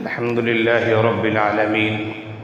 الحمد لله رب العالمين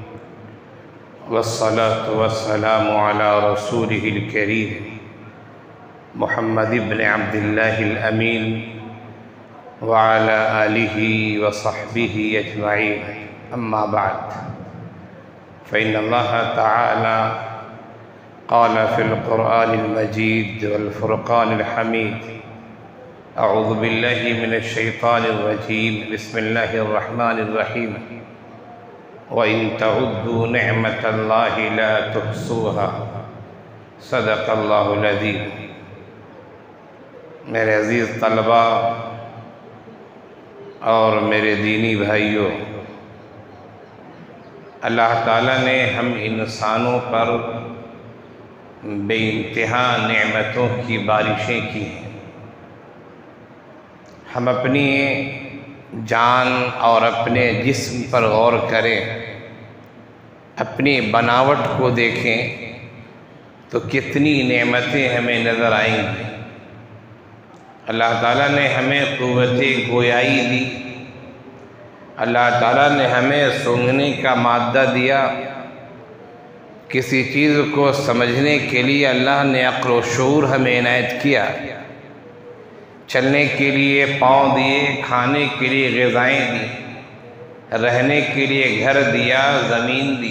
والصلاة والسلام على رسوله الكريم محمد بن عبد الله الأمين وعلى آله وصحبه أجمعين. أما بعد، فإن الله تعالى قال في القرآن المجيد والفرقان الحميد: أعوذ بالله من الشيطان الرجيم، بسم الله الرحمن الرحيم، وإن تعدوا نعمة الله لا تحصوها، صدق اللہ العظیم. میرے عزیز طلباء اور میرے دینی بھائیوں، اللہ تعالیٰ نے ہم انسانوں پر بے انتہا نعمتوں کی بارشیں کی ہیں. ہم اپنی جان اور اپنے جسم پر غور کریں، اپنی بناوٹ کو دیکھیں تو کتنی نعمتیں ہمیں نظر آئیں گی. اللہ تعالیٰ نے ہمیں قوت گویائی دی، اللہ تعالیٰ نے ہمیں سونگھنے کا مادہ دیا. کسی چیز کو سمجھنے کے لیے اللہ نے عقل و شعور ہمیں عنایت کیا. چلنے کے لیے پاؤں دیے، کھانے کے لیے غذائیں دی، رہنے کے لیے گھر دیا، زمین دی.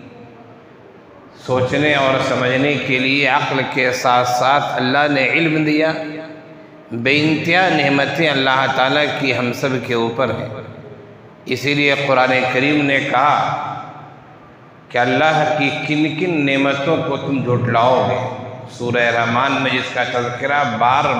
سوچنے اور سمجھنے کے لیے عقل کے ساتھ ساتھ اللہ نے علم دیا. بے انتہا نعمتیں اللہ تعالیٰ کی ہم سب کے اوپر ہیں. اسی لیے قرآن کریم نے کہا کہ اللہ کی کن کن نعمتوں کو تم جھٹلاؤ گے. سورہ رحمان میں جس کا تذکرہ بار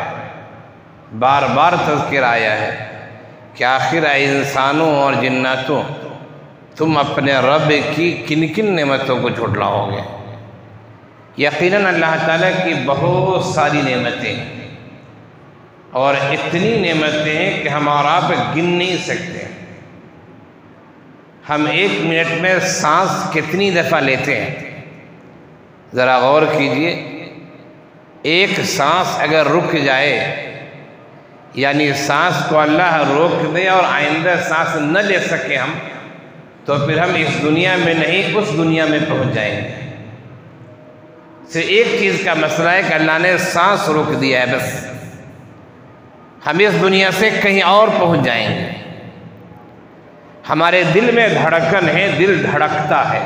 بار تذکرہ آیا ہے کہ آخر انسانوں اور جناتوں تم اپنے رب کی کن کن نعمتوں کو جھٹلاؤ گے. یقیناً اللہ تعالیٰ کی بہت ساری نعمتیں ہیں اور اتنی نعمتیں ہیں کہ ہم اور آپ گن نہیں سکتے. ہم ایک منٹ میں سانس کتنی دفعہ لیتے ہیں ذرا غور کیجئے. ایک سانس اگر رک جائے، یعنی سانس کو اللہ روک دے اور آئندہ سانس نہ لے سکے ہم، تو پھر ہم اس دنیا میں نہیں اس دنیا میں پہنچ جائیں گے. صرف ایک چیز کا مسئلہ ہے کہ اللہ نے سانس روک دیا ہے، بس ہم اس دنیا سے کہیں اور پہنچ جائیں گے. ہمارے دل میں دھڑکن ہے، دل دھڑکتا ہے.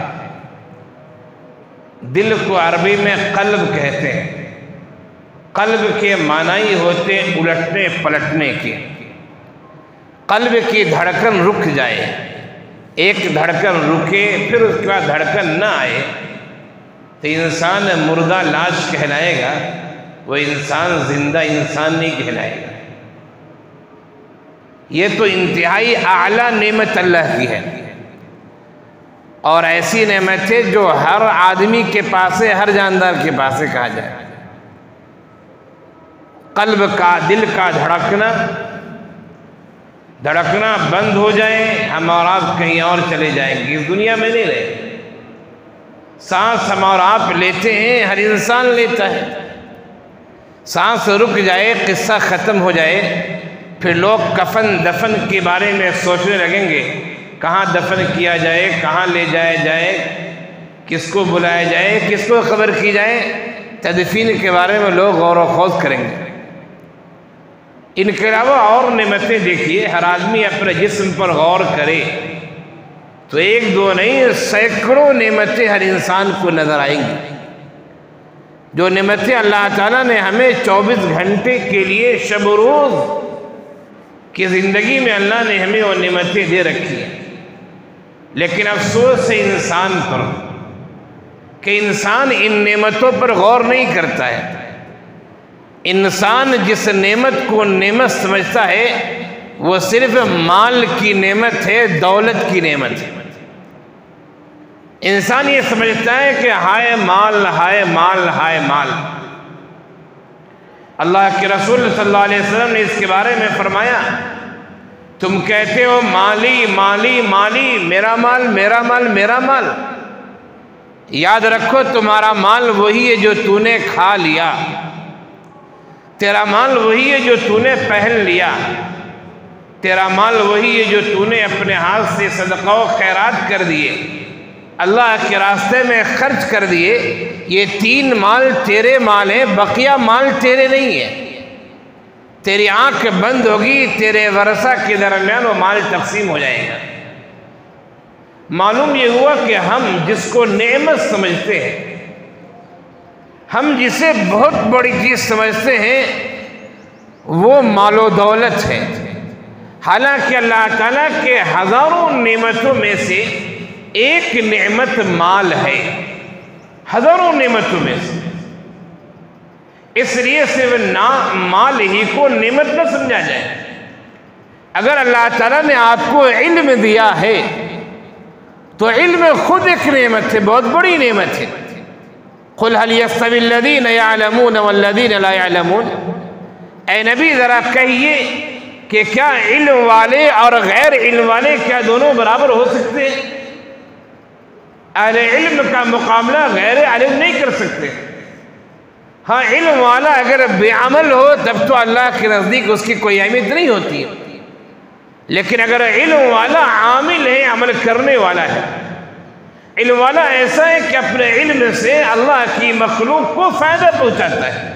دل کو عربی میں قلب کہتے ہیں. قلب کے معنی ہوتے الٹنے پلٹنے کے. قلب کی دھڑکن رک جائے، ایک دھڑکن رکے پھر اس کے بعد دھڑکن نہ آئے تو انسان مردہ لاش کہلائے گا، وہ انسان زندہ انسان نہیں کہلائے گا. یہ تو انتہائی اعلیٰ نعمت اللہ کی ہے، اور ایسی نعمت ہے جو ہر آدمی کے پاس ہے، ہر جاندار کے پاس ہے. کہا جائے قلب کا، دل کا دھڑکنا بند ہو جائے، ہم اور آپ کہیں اور چلے جائیں گے، اس دنیا میں نہیں رہے. سانس ہم اور آپ لیتے ہیں، ہر انسان لیتا ہے. سانس رک جائے، قصہ ختم ہو جائے، پھر لوگ کفن دفن کے بارے میں سوچنے لگیں گے، کہاں دفن کیا جائے، کہاں لے جائے، کس کو بلایا جائے، کس کو خبر کی جائے. تدفین کے بارے میں لوگ غور و خوض کریں گے. ان کے علاوہ اور نعمتیں دیکھیے. ہر آدمی اپنے جسم پر غور کرے تو ایک دو نہیں، سینکڑوں نعمتیں ہر انسان کو نظر آئیں گی. جو نعمتیں اللہ تعالیٰ نے ہمیں 24 گھنٹے کے لیے شب و روز کی زندگی میں اللہ نے ہمیں وہ نعمتیں دے رکھی ہیں. لیکن افسوس ہے انسان پر کہ انسان ان نعمتوں پر غور نہیں کرتا ہے. انسان جس نعمت کو نعمت سمجھتا ہے وہ صرف مال کی نعمت ہے، دولت کی نعمت ہے. انسان یہ سمجھتا ہے کہ ہائے مال، ہائے مال، ہائے مال. اللہ کے رسول صلی اللہ علیہ وسلم نے اس کے بارے میں فرمایا، تم کہتے ہو مالی مالی مالی، میرا مال میرا مال میرا مال. یاد رکھو تمہارا مال وہی ہے جو تو نے کھا لیا، تیرا مال وہی ہے جو تو نے پہن لیا، تیرا مال وہی ہے جو تو نے اپنے ہاتھ سے صدقہ و خیرات کر دیے، اللہ کے راستے میں خرچ کر دیے۔ یہ 3 مال تیرے مال ہیں، بقیہ مال تیرے نہیں ہے۔ تیری آنکھ بند ہوگی، تیرے ورثہ کے درمیان وہ مال تقسیم ہو جائے گا۔ معلوم یہ ہوا کہ ہم جس کو نعمت سمجھتے ہیں، ہم جسے بہت بڑی چیز سمجھتے ہیں، وہ مال و دولت ہے۔ حالانکہ اللہ تعالیٰ کے ہزاروں نعمتوں میں سے ایک نعمت مال ہے، ہزاروں نعمتوں میں سے۔ اس لیے صرف مال ہی کو نعمت نہ سمجھا جائے۔ اگر اللہ تعالیٰ نے آپ کو علم دیا ہے تو علم خود ایک نعمت ہے، بہت بڑی نعمت ہے۔ قُلْ هَلْ يَسْتَوِي الَّذِينَ يَعْلَمُونَ وَالَّذِينَ لَا يَعْلَمُونَ، اے نبی ذرا کہیے کہ کیا علم والے اور غیر علم والے کیا دونوں برابر ہو سکتے ہیں؟ اہل علم کا مقابلہ غیر علم نہیں کر سکتے۔ ہاں علم والا اگر بے عمل ہو تب تو اللہ کے نزدیک اس کی کوئی اہمیت نہیں ہوتی ہے، لیکن اگر علم والا عامل ہے، عمل کرنے والا ہے، علم والا ایسا ہے کہ اپنے علم سے اللہ کی مخلوق کو فائدہ پہنچاتا ہے،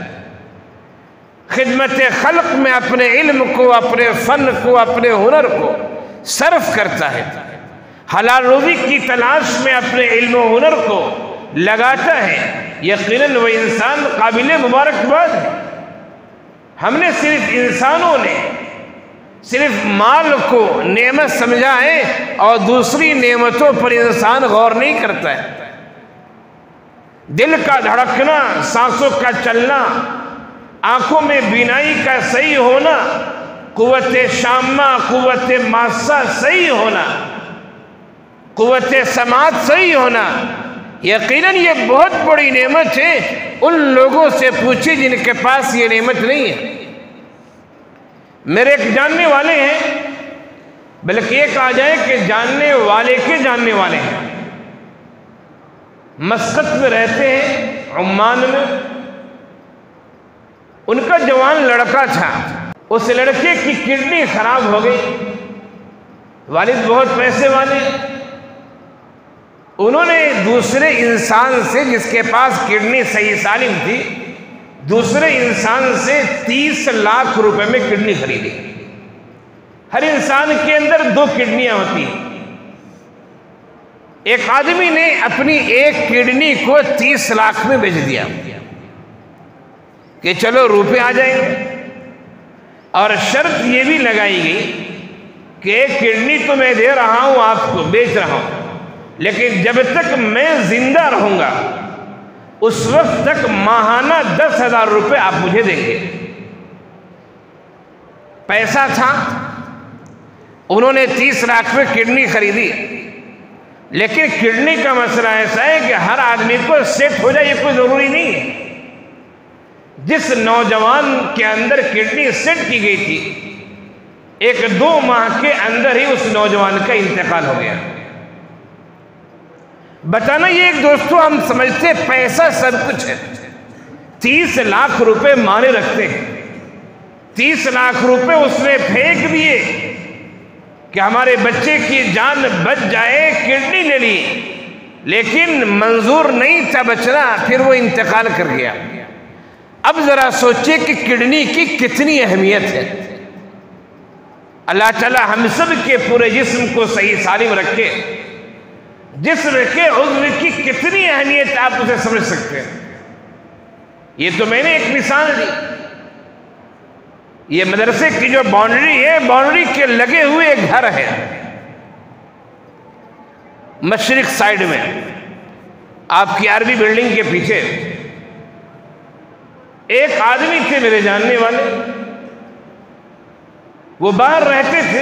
خدمت خلق میں اپنے علم کو، اپنے فن کو، اپنے ہنر کو صرف کرتا ہے، حلال روزی کی تلاش میں اپنے علم و ہنر کو لگاتا ہے، یقیناً وہ انسان قابل مبارکباد ہے۔ ہم نے صرف انسانوں نے صرف مال کو نعمت سمجھا ہے اور دوسری نعمتوں پر انسان غور نہیں کرتا ہے۔ دل کا دھڑکنا، سانسوں کا چلنا، آنکھوں میں بینائی کا صحیح ہونا، قوت شامہ، قوت ماسہ صحیح ہونا، قوت سماعت صحیح ہونا، یقیناً یہ بہت بڑی نعمت ہے۔ ان لوگوں سے پوچھیں جن کے پاس یہ نعمت نہیں ہے۔ میرے ایک جاننے والے ہیں، بلکہ یہ کہا جائے کہ جاننے والے کے جاننے والے ہیں، مسقط میں رہتے ہیں، عمان میں۔ ان کا جوان لڑکا تھا، اس لڑکے کی کڈنی خراب ہو گئی، والد بہت پیسے والے، انہوں نے دوسرے انسان سے جس کے پاس کڈنی صحیح سالم تھی، دوسرے انسان سے 30 لاکھ روپے میں کڈنی خریدی۔ ہر انسان کے اندر 2 کڈنیاں ہوتی ہیں۔ ایک آدمی نے اپنی ایک کڈنی کو 30 لاکھ میں بیچ دیا کہ چلو روپے آ جائیں گے، اور شرط یہ بھی لگائی گئی کہ ایک کڈنی تو میں دے رہا ہوں، آپ کو بیچ رہا ہوں، لیکن جب تک میں زندہ رہوں گا اس وقت تک ماہانہ 10,000 روپے آپ مجھے دیں گے۔ پیسہ تھا، انہوں نے 30 لاکھ میں کڈنی خریدی، لیکن کڈنی کا مسئلہ ایسا ہے کہ ہر آدمی کو سیٹ ہو جائے یہ کوئی ضروری نہیں ہے۔ جس نوجوان کے اندر کڈنی سیٹ کی گئی تھی، 1-2 ماہ کے اندر ہی اس نوجوان کا انتقال ہو گیا۔ بتانا یہ ایک دوستو ہم سمجھتے پیسہ سب کچھ ہے، 30 لاکھ روپے مانے رکھتے ہیں، 30 لاکھ روپے اس نے پھینک دیے کہ ہمارے بچے کی جان بچ جائے، کڈنی لے لی، لیکن منظور نہیں تھا بچنا، پھر وہ انتقال کر گیا۔ اب ذرا سوچئے کہ کڈنی کی کتنی اہمیت ہے۔ اللہ تعالی ہم سب کے پورے جسم کو صحیح سالم رکھے۔ جسم کے عضو کی کتنی اہمیت آپ اسے سمجھ سکتے ہیں۔ یہ تو میں نے ایک مثال دی۔ یہ مدرسے کی جو باؤنڈری ہے، باؤنڈری کے لگے ہوئے ایک گھر ہے مشرق سائیڈ میں، آپ کی عربی بلڈنگ کے پیچھے۔ ایک آدمی تھے میرے جاننے والے، وہ باہر رہتے تھے،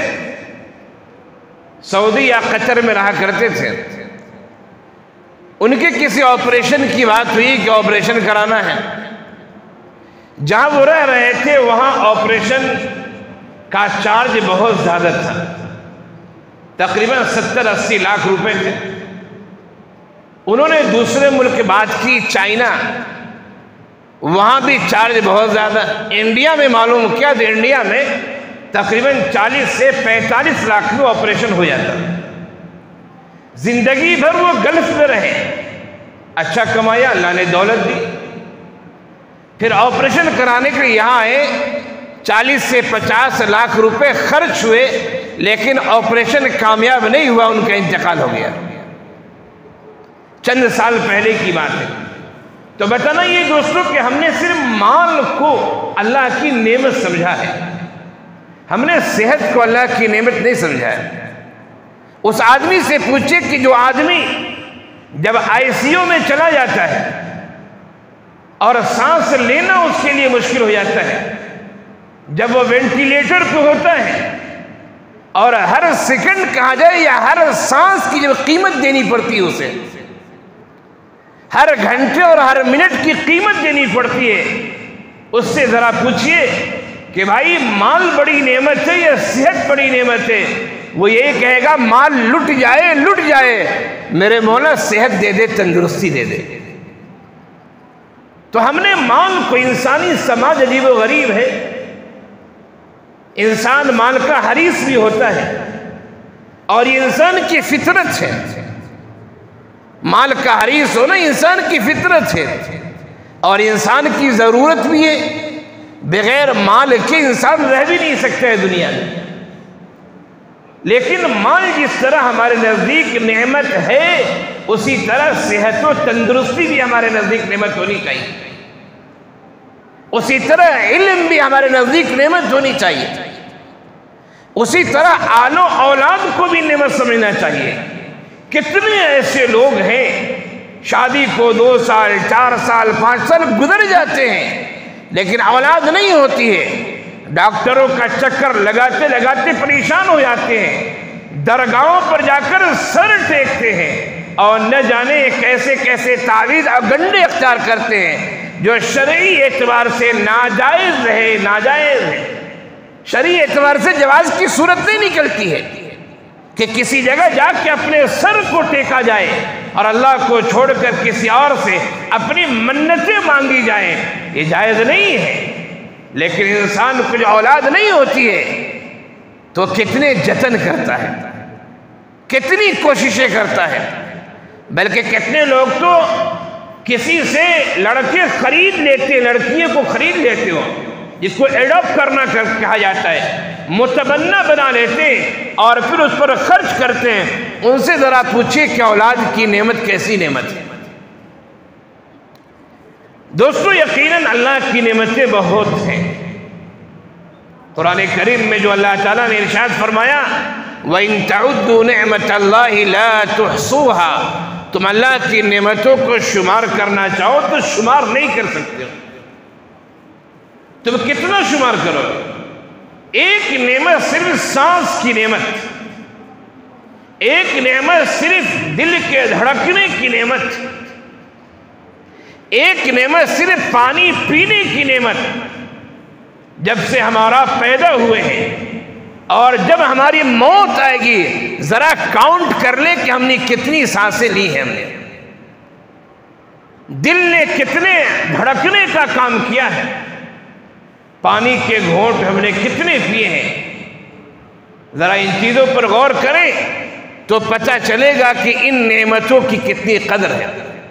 سعودی یا قطر میں رہا کرتے تھے۔ ان کے کسی آپریشن کی بات ہوئی کہ آپریشن کرانا ہے۔ جہاں وہ رہ رہے تھے وہاں آپریشن کا چارج بہت زیادہ تھا، تقریباً 70-80 لاکھ روپے تھے۔ انہوں نے دوسرے ملک بات کی، چائنا، وہاں بھی چارج بہت زیادہ۔ انڈیا میں معلوم کیا تو انڈیا میں تقریباً 40 سے 45 لاکھ میں آپریشن ہو جاتا. زندگی بھر وہ گلف میں رہے, اچھا کمایا, اللہ نے دولت دی, پھر آپریشن کرانے کے یہاں آئے, 40 سے 50 لاکھ روپے خرچ ہوئے, لیکن آپریشن کامیاب نہیں ہوا, ان کا انتقال ہو گیا. چند سال پہلے کی بات ہے. تو بتانا یہ دوستوں کہ ہم نے صرف مال کو اللہ کی نعمت سمجھا ہے, ہم نے صحت کو اللہ کی نعمت نہیں سمجھا ہے. اس آدمی سے پوچھے کہ جو آدمی جب آئی سی یو میں چلا جاتا ہے اور سانس لینا اس کے لیے مشکل ہو جاتا ہے, جب وہ وینٹیلیٹر پہ ہوتا ہے اور ہر سیکنڈ کہا جائے یا ہر سانس کی جب قیمت دینی پڑتی ہے, اسے ہر گھنٹے اور ہر منٹ کی قیمت دینی پڑتی ہے, اس سے ذرا پوچھئے کہ بھائی مال بڑی نعمت ہے یا صحت بڑی نعمت ہے؟ وہ یہی کہے گا مال لٹ جائے میرے مولا صحت دے دے, تندرستی دے دے. تو ہم نے مال کو, انسانی سماج عجیب و غریب ہے, انسان مال کا حریص بھی ہوتا ہے اور یہ انسان کی فطرت ہے. مال کا حریص ہونا انسان کی فطرت ہے اور انسان کی ضرورت بھی ہے. بغیر مال کے انسان رہ بھی نہیں سکتا ہے دنیا میں. لیکن مال جس طرح ہمارے نزدیک نعمت ہے, اسی طرح صحت و تندرستی بھی ہمارے نزدیک نعمت ہونی چاہیے. اسی طرح علم بھی ہمارے نزدیک نعمت ہونی چاہیے. اسی طرح آل و اولاد کو بھی نعمت سمجھنا چاہیے. کتنے ایسے لوگ ہیں شادی کو 2 سال 4 سال 5 سال گزر جاتے ہیں لیکن اولاد نہیں ہوتی ہے. ڈاکٹروں کا چکر لگاتے لگاتے پریشان ہو جاتے ہیں, درگاہوں پر جا کر سر ٹیکتے ہیں اور نہ جانے کیسے کیسے تعویذ اور گنڈے اختیار کرتے ہیں جو شرعی اعتبار سے ناجائز ہے. شرعی اعتبار سے جواز کی صورت نہیں نکلتی ہے کہ کسی جگہ جا کے اپنے سر کو ٹیکا جائے اور اللہ کو چھوڑ کر کسی اور سے اپنی منتیں مانگی جائیں, یہ جائز نہیں ہے. لیکن انسان کو جو اولاد نہیں ہوتی ہے تو کتنے جتن کرتا ہے, کتنی کوششیں کرتا ہے, بلکہ کتنے لوگ تو کسی سے لڑکے خرید لیتے, لڑکیوں کو خرید لیتے ہو جس کو ایڈاپٹ کرنا کہا جاتا ہے, متبنہ بنا لیتے ہیں اور پھر اس پر خرچ کرتے ہیں. ان سے ذرا پوچھئے کہ اولاد کی نعمت کیسی نعمت ہے. دوستو یقیناً اللہ کی نعمتیں بہت ہیں. قرآن کریم میں جو اللہ تعالیٰ نے ارشاد فرمایا وَإِن تَعُدُّوا نِعْمَةَ اللَّهِ لَا تُحْصُوهَا, تم اللہ کی نعمتوں کو شمار کرنا چاہو تو شمار نہیں کر سکتے ہو. تم کتنا شمار کرو؟ ایک نعمت صرف سانس کی نعمت, ایک نعمت صرف دل کے دھڑکنے کی نعمت, ایک نعمت صرف پانی پینے کی نعمت. جب سے ہمارا پیدا ہوئے ہیں اور جب ہماری موت آئے گی ذرا کاؤنٹ کر لیں کہ ہم نے کتنی سانسیں لی ہیں, ہم نے دل نے کتنے دھڑکنے کا کام کیا ہے, پانی کے گھونٹ ہم نے کتنے پیے ہیں. ذرا ان چیزوں پر غور کریں تو پتہ چلے گا کہ ان نعمتوں کی کتنی قدر ہے.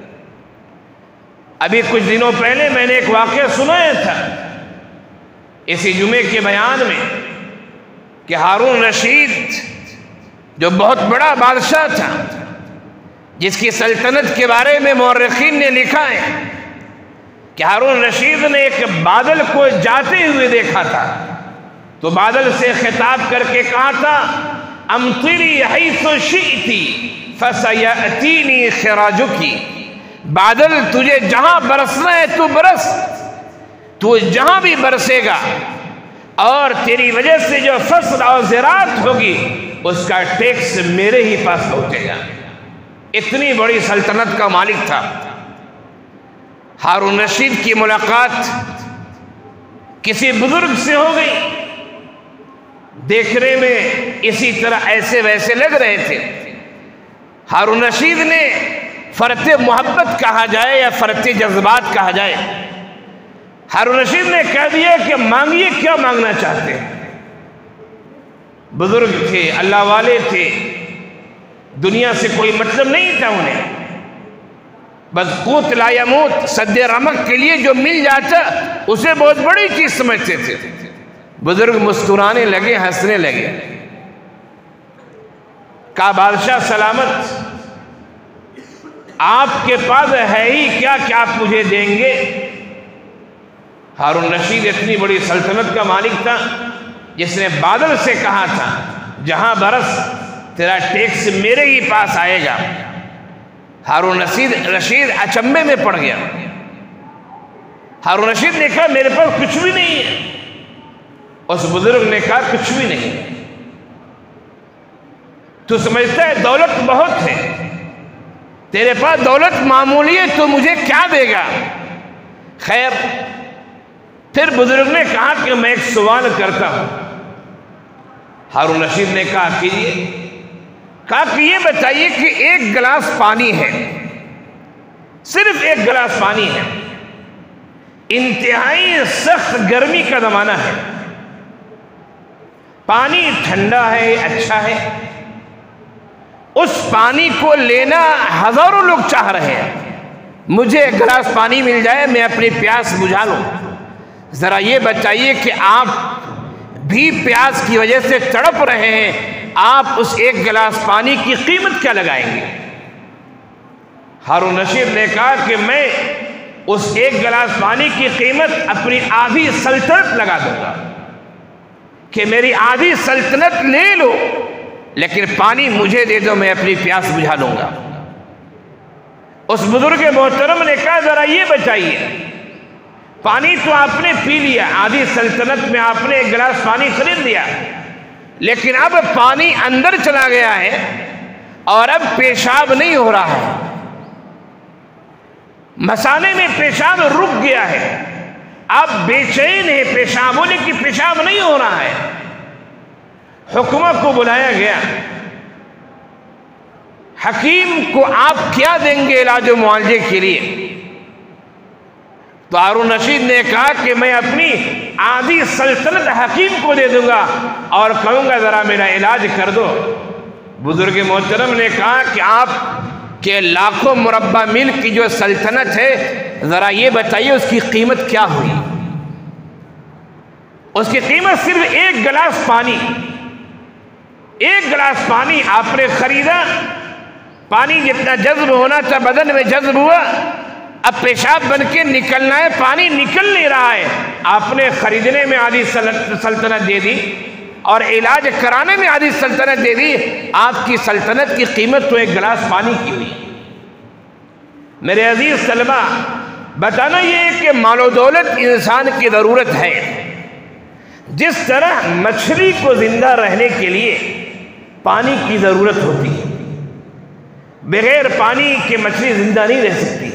ابھی کچھ دنوں پہلے میں نے ایک واقعہ سنایا تھا اسی جمعے کے بیان میں کہ ہارون رشید جو بہت بڑا بادشاہ تھا, جس کی سلطنت کے بارے میں مورخین نے لکھا ہے کہ ہارون رشید نے ایک بادل کو جاتے ہوئے دیکھا تھا تو بادل سے خطاب کر کے کہا تھا امطری حیث شئتی فسیأتینی خراجکی, بادل تجھے جہاں برسنا ہے تو برس, تو جہاں بھی برسے گا اور تیری وجہ سے جو فصل اور زراعت ہوگی اس کا ٹیکس میرے ہی پاس پہنچے گا. اتنی بڑی سلطنت کا مالک تھا. ہارون رشید کی ملاقات کسی بزرگ سے ہو گئی, دیکھنے میں اسی طرح ایسے ویسے لگ رہے تھے. ہارون رشید نے فرط محبت کہا جائے یا فرط جذبات کہا جائے, ہارون رشید نے کہہ دیا کہ مانگیے کیا مانگنا چاہتے ہیں. बुजुर्ग थे, अल्लाह वाले थे, दुनिया से कोई मतलब नहीं था उन्हें, बस कूत ला यमूत, सद्दे रमक के लिए जो मिल जाता उसे बहुत बड़ी चीज समझते थे। बुजुर्ग मुस्कुराने लगे, हंसने लगे। कहा बादशाह सलामत, आपके पास है ही क्या कि आप मुझे देंगे? हारून रशीद इतनी बड़ी सल्तनत का मालिक था जिसने बादल से कहा था जहां बरस तेरा टैक्स मेरे ही पास आएगा। हारून रशीद अचंभे में पड़ गया। हारून रशीद ने कहा मेरे पास कुछ भी नहीं है। उस बुजुर्ग ने कहा कुछ भी नहीं, तू समझता है दौलत बहुत है, तेरे पास दौलत मामूली है, तो मुझे क्या देगा? खैर, फिर बुजुर्ग ने कहा कि मैं एक सवाल करता हूं। हारून रशीद ने कहा कीजिए। कहा कि ये बताइए कि एक गिलास पानी है, सिर्फ एक गिलास पानी है, इंतहाई सख्त गर्मी का जमाना है, पानी ठंडा है, अच्छा है, उस पानी को लेना हजारों लोग चाह रहे हैं, मुझे एक गिलास पानी मिल जाए, मैं अपनी प्यास बुझा लूं। जरा ये बताइए कि आप भी प्यास की वजह से तड़प रहे हैं, आप उस एक गिलास पानी की कीमत क्या लगाएंगे? हारून रशीद ने कहा कि मैं उस एक गिलास पानी की कीमत अपनी आधी सल्तनत लगा दूंगा, कि मेरी आधी सल्तनत ले लो लेकिन पानी मुझे दे दो, मैं अपनी प्यास बुझा लूंगा। उस बुजुर्ग मोहतरम ने कहा जरा ये बताइए, पानी तो आपने पी लिया, आधी सल्तनत में आपने एक गिलास पानी खरीद लिया, लेकिन अब पानी अंदर चला गया है और अब पेशाब नहीं हो रहा है, मसाने में पेशाब रुक गया है, आप बेचैन है, पेशाब होने की पेशाब नहीं हो रहा है। हुकूमत को बुलाया गया, हकीम को आप क्या देंगे इलाज और मुआवजे के लिए? तो हारून रशीद ने कहा कि मैं अपनी आधी सल्तनत हकीम को दे दूंगा और कहूंगा जरा मेरा इलाज कर दो। बुजुर्ग मोहतरम ने कहा कि आप के लाखों मुरब्बा मील की जो सल्तनत है, जरा ये बताइए उसकी कीमत क्या हुई? उसकी कीमत सिर्फ एक गिलास पानी, एक गिलास पानी आपने खरीदा, पानी जितना जज्ब होना था बदन में जज्ब हुआ, अब पेशाब बन के निकलना है, पानी निकल नहीं रहा है, आपने खरीदने में आधी सल्तनत दे दी और इलाज कराने में आधी सल्तनत दे दी, आपकी सल्तनत की कीमत तो एक गिलास पानी की हुई। मेरे अजीज तलबा, बताना ये है कि मालो दौलत इंसान की ज़रूरत है। जिस तरह मछली को जिंदा रहने के लिए पानी की ज़रूरत होती है, बगैर पानी के मछली जिंदा नहीं रह सकती।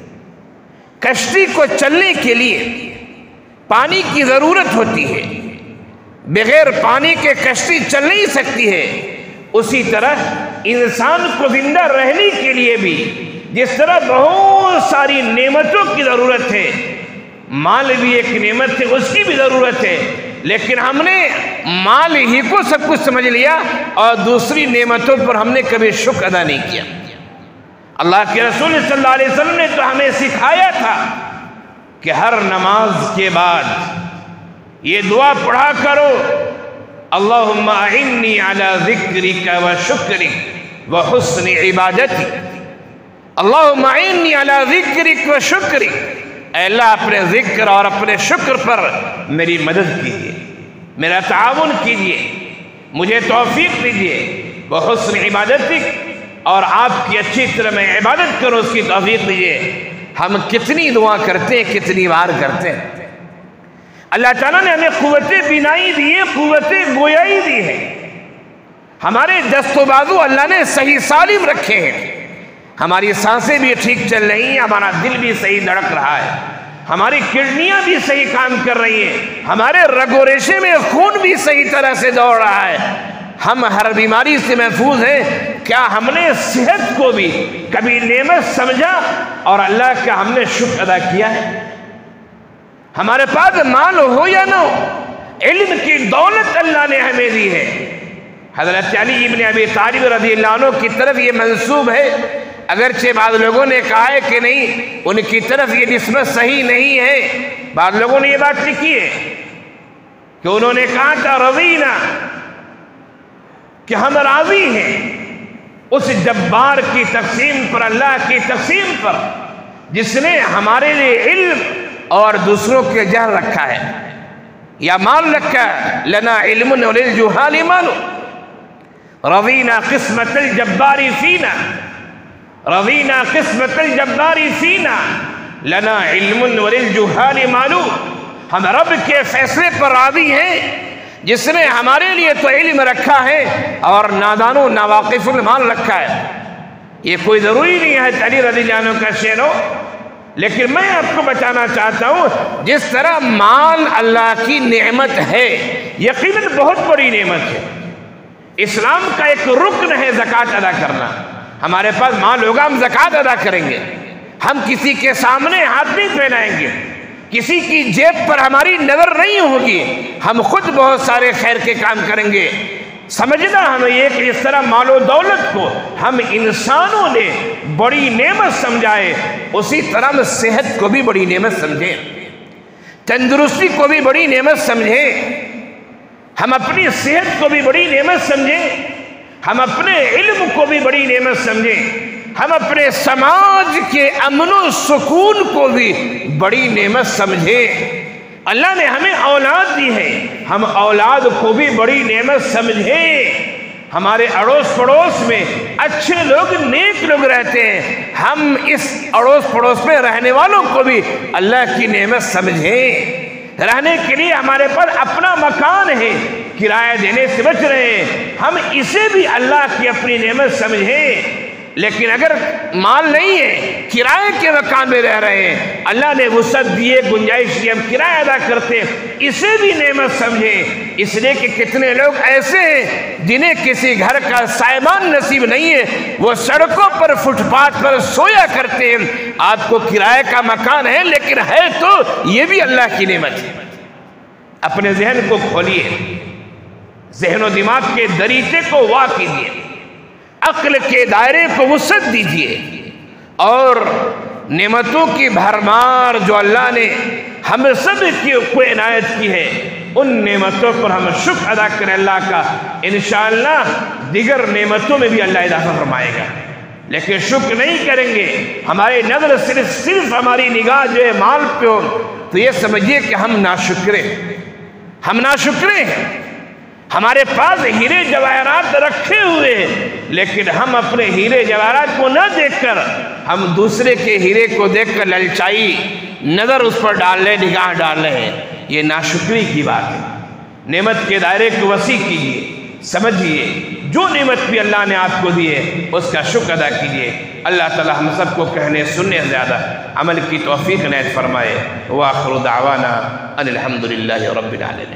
कश्ती को चलने के लिए पानी की ज़रूरत होती है, बगैर पानी के कश्ती चल नहीं सकती है। उसी तरह इंसान को जिंदा रहने के लिए भी जिस तरह बहुत सारी नेमतों की ज़रूरत है, माल भी एक नेमत है, उसकी भी ज़रूरत है, लेकिन हमने माल ही को सब कुछ समझ लिया और दूसरी नेमतों पर हमने कभी शुक्र अदा नहीं किया। अल्लाह के रसूल सल्लल्लाहु अलैहि वसल्लम ने तो हमें सिखाया था कि हर नमाज के बाद ये दुआ पढ़ा करो, अल्लाहुम्मा अइन्नी अला ज़िक्रिका व शुक्रिक व हुस्नि इबादती, अल्लाहुम्मा अइन्नी अला ज़िक्रिक व शुक्रिक, अल्लाह अपने ज़िक्र और अपने शुक्र पर मेरी मदद कीजिए, मेरा ताउन कीजिए, मुझे तौफीक दीजिए, व हुस्नि इबादती, और आपकी अच्छी तरह मैं इबादत करूँ उसकी तौफीक दीजिए। हम कितनी दुआ करते हैं, कितनी बार करते हैं। अल्लाह ताला ने हमें कुव्वते बिनाई दी है, कुव्वते गोयाई दी है, हमारे दस्तो बाजू अल्लाह ने सही सालिम रखे हैं, हमारी सांसें भी ठीक चल रही हैं, हमारा दिल भी सही धड़क रहा है, हमारी किडनियां भी सही काम कर रही हैं, हमारे रगो रेशे में खून भी सही तरह से दौड़ रहा है, हम हर बीमारी से महफूज हैं। क्या हमने सेहत को भी कभी नेमत समझा और अल्लाह का हमने शुक्र अदा किया है? हमारे पास माल हो या ना हो, इल्म की दौलत अल्लाह ने हमें दी है, حضرت علی ابن ابی طالب رضی اللہ عنہ کی طرف یہ منسوب ہے، اگرچہ بعض لوگوں نے کہا ہے کہ نہیں، ان کی طرف یہ نسبت صحیح نہیں ہے۔ بعض لوگوں نے یہ بات لکھی ہے کہ انہوں نے کہا تھا رضینا، کہ ہم راضی ہیں اس جبار کی تقسیم پر، اللہ کی تقسیم پر، جس نے ہمارے لیے علم اور دوسروں کے جہل رکھا ہے یا مال رکھا ہے۔ لنا علم وللجہال مال، رضینا قسمت الجبار فینا، رضینا قسمت الجبار فینا، لنا علم وللجہال مال۔ ہم رب کے فیصلے پر راضی ہیں جس نے ہمارے لیے تو علم رکھا ہے اور نادانوں ناواقف المال رکھا ہے۔ یہ کوئی ضروری نہیں ہے علی رضی اللہ عنہ کا شعر ہو، لیکن میں آپ کو بتانا چاہتا ہوں جس طرح مال اللہ کی نعمت ہے، یقیناً بہت بڑی نعمت ہے۔ اسلام کا ایک رکن ہے زکوٰۃ ادا کرنا۔ ہمارے پاس مال ہوگا، ہم زکوٰۃ ادا کریں گے، ہم کسی کے سامنے ہاتھ نہیں پھیلائیں گے، کسی کی جیب پر ہماری نظر نہیں ہوگی، ہم خود بہت سارے خیر کے کام کریں گے۔ سمجھنا ہمیں یہ کہ اس طرح مال و دولت کو ہم انسانوں نے بڑی نعمت سمجھائے، اسی طرح ہم صحت کو بھی بڑی نعمت سمجھیں، تندرستی کو بھی بڑی نعمت سمجھیں، ہم اپنی صحت کو بھی بڑی نعمت سمجھیں، ہم اپنے علم کو بھی بڑی نعمت سمجھیں، ہم اپنے سماج کے امن و سکون کو بھی بڑی نعمت سمجھیں۔ اللہ نے ہمیں اولاد دی ہے، ہم اولاد کو بھی بڑی نعمت سمجھیں۔ ہمارے اڑوس پڑوس میں اچھے لوگ، نیک لوگ رہتے ہیں، ہم اس اڑوس پڑوس میں رہنے والوں کو بھی اللہ کی نعمت سمجھیں۔ رہنے کے لیے ہمارے پاس اپنا مکان ہے، کرایہ دینے سے بچ رہے ہیں، ہم اسے بھی اللہ کی اپنی نعمت سمجھیں۔ لیکن اگر مال نہیں ہے، کرائے کے مکان میں رہ رہے ہیں، اللہ نے وسعت دیے، گنجائش دی، ہم کرایہ ادا کرتے ہیں، اسے بھی نعمت سمجھیں۔ اس لیے کہ کتنے لوگ ایسے ہیں جنہیں کسی گھر کا سائبان نصیب نہیں ہے، وہ سڑکوں پر، فٹ پاتھ پر سویا کرتے ہیں۔ آپ کو کرائے کا مکان ہے، لیکن ہے تو یہ بھی اللہ کی نعمت ہے۔ اپنے ذہن کو کھولیے، ذہن و دماغ کے دریچے کو وا کیجیے، عقل کے دائرے کو وسعت دیجیے، اور نعمتوں کی بھرمار جو اللہ نے ہم سب کو عنایت کی ہے، ان نعمتوں پر ہم شکر ادا کریں اللہ کا۔ انشاءاللہ دیگر نعمتوں میں بھی اللہ اضافہ فرمائے گا۔ لیکن شکر نہیں کریں گے، ہماری نظر صرف ہماری نگاہ جو ہے مال پہ ہو، تو یہ سمجھیے کہ ہم ناشکرے ہیں۔ ہمارے پاس ہیرے جواہرات رکھے ہوئے ہیں، لیکن ہم اپنے ہیرے جواہرات کو نہ دیکھ کر، ہم دوسرے کے ہیرے کو دیکھ کر للچائی نظر اس پر ڈال رہے، نگاہ ڈال رہے ہیں، یہ ناشکری کی بات ہے۔ نعمت کے دائرے کو وسیع کیجیے، سمجھیے جو نعمت بھی اللہ نے آپ کو دی ہے اس کا شکر ادا کیجیے۔ اللہ تعالی ہم سب کو کہنے سننے زیادہ عمل کی توفیق عنایت فرمائے۔ وآخر دعوانا ان الحمد للہ رب العالمین۔